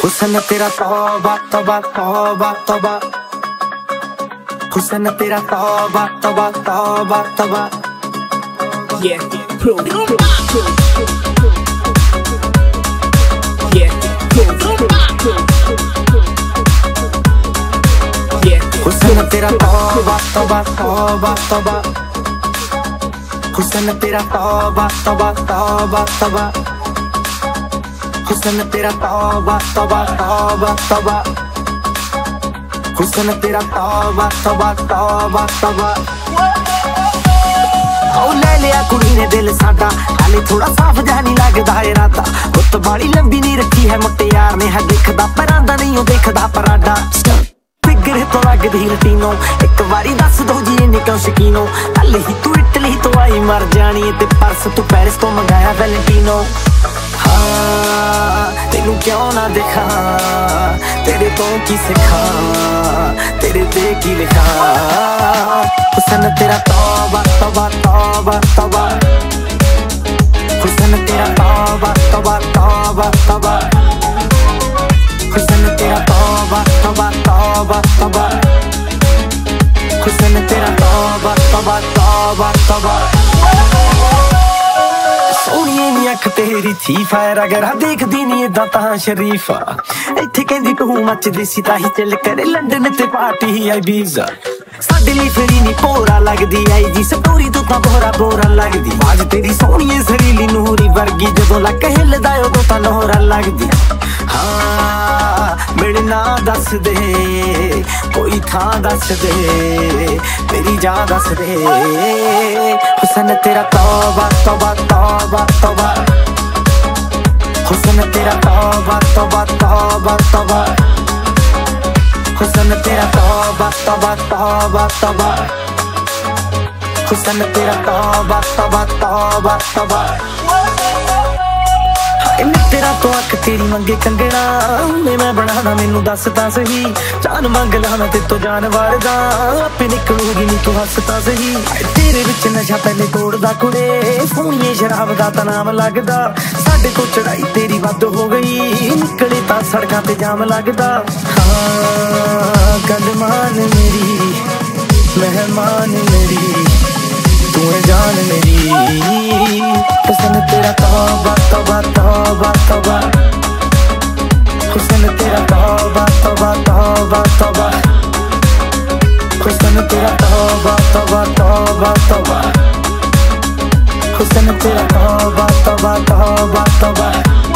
हुस्न तेरा तौबा तौबा तौबा तौबा, हुस्न तेरा तौबा तौबा तौबा तौबा। Yeah, prove, yeah, yeah, हुस्न तेरा तौबा तौबा तौबा तौबा, हुस्न तेरा तौबा तौबा तौबा तौबा, हुस्न तेरा तौबा तौबा तौबा तौबा, हुस्न तेरा तौबा तौबा तौबा तौबा। ओ ले लिया कुड़ी ने दिल साडा, हाले थोड़ा साफ जा नहीं लगदा इरादा। गुत्त बाली लंबी नहीं रखी है मुटियार ने, है दिखदा परांदा नहीं ओ देखदा पराडा। फिगर तो लगदी लटीनो, एक बारी दस दो जी इन्ने क्यों शकीनो। कल ही तू इटली तो आई मर जानी, ते परस तू पेरिस तो मंगाया वैलेंटिनो। हाँ तेनू क्यों ना देखा, तेरे तो की सिखा, तेरे ते की लिखा। हुस्न तेरा तौबा तौबा तौबा तौबा, हुस्न तेरा तौबा तौबा तौबा तौबा, हुस्न तेरा तौबा तौबा तौबा तौबा, हुस्न तेरा तौबा तौबा तौबा तौबा। सोनिए नी अख तेरी थी फायर, अगर देखदी नी इदां तां शरीफा। इत्थे कहंदी तू मचदी सी ताही चल करे लंडन ते पार्टी आई बीजा। साडे लई फेरी नी भोरा लगदी आई जी, स्टोरी तो तां बोरा बोरा लगदी। आज तेरी सोनिए सरीली नूरी वर्गी, जदों लक हिलदा उदों तां नोहरा लगदी। हाँ मेरे ना दस दे, कोई थां दस दे, मेरी जान दस दे। हुस्न तेरा तौबा तौबा तौबा तौबा, हुस्न तेरा तौबा तौबा तौबा तौबा, हुस्न तेरा तौबा तौबा तौबा तौबा, हुस्न तेरा तौबा तौबा तौबा तौबा। तेरा तो अख तेरी मंगे कंगना, मैं बनाना मैनू दस तां सही। जान मंग ला मैं ते तो जानवर दा, आपे निकलूगी नी तू हस तां सही। तेरे विच नशा पहले तोड़दा कुड़े, सोनिए शराब दा तां नाम लगदा। साडे तो चढ़ाई तेरी वध हो गई, निकले तां सड़कां ते जाम लगदा। हाँ कदमान मेरी मेहमान मेरी, तू है जान मेरी। हुस्न तेरा तौबा तौबा तौबा तौबा, हुस्न तेरा तौबा तौबा तौबा तौबा, हुस्न तेरा तौबा तौबा तौबा तौबा, हुस्न तेरा तौबा तौबा तौबा तौबा।